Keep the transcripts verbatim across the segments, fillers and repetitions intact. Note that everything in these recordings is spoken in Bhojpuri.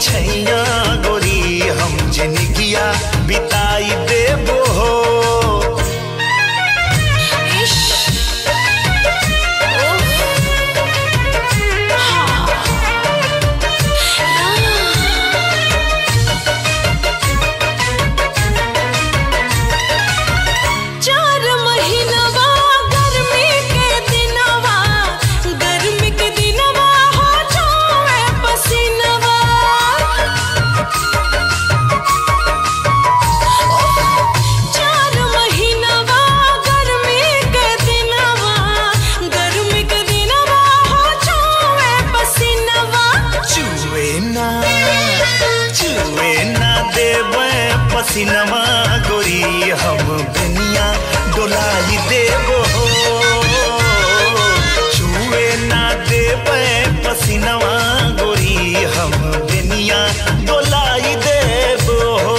छैया गोरी हम जिनगिया बिताई देबो हो। पसीनवा गोरी हम दुनिया डोलाई देबो हो। छुए ना देबे पसीनवा गोरी हम दुनिया डोलाई देबो हो।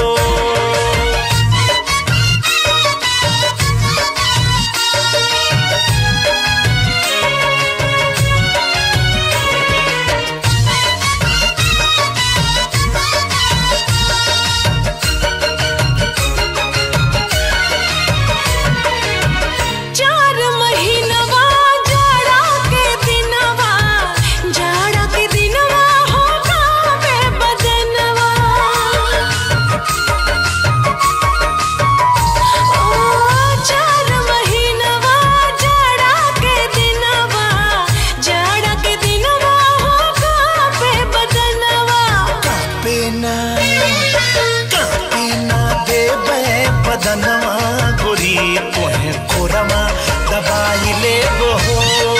बदनवा गोरी तोहे कोरमा दबाई लेबो हो।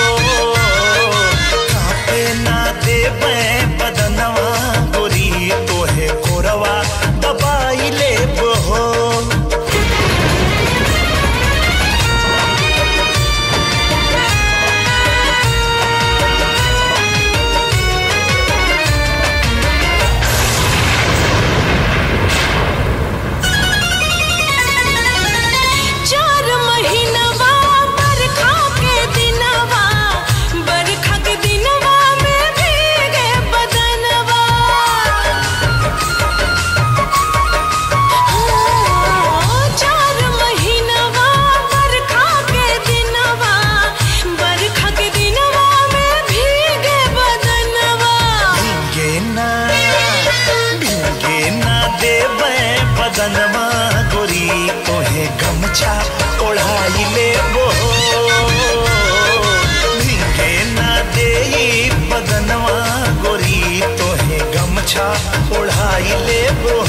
कापे ना देबे बदनवा गोरी तोहे कोरवा दबाई लेबो हो। बदनवा गोरी तोहे गमछा ओढ़ाई लेबो हो। भीगे ना देई बदनवा गोरी तोहे गमछा ओढ़ाई लेबो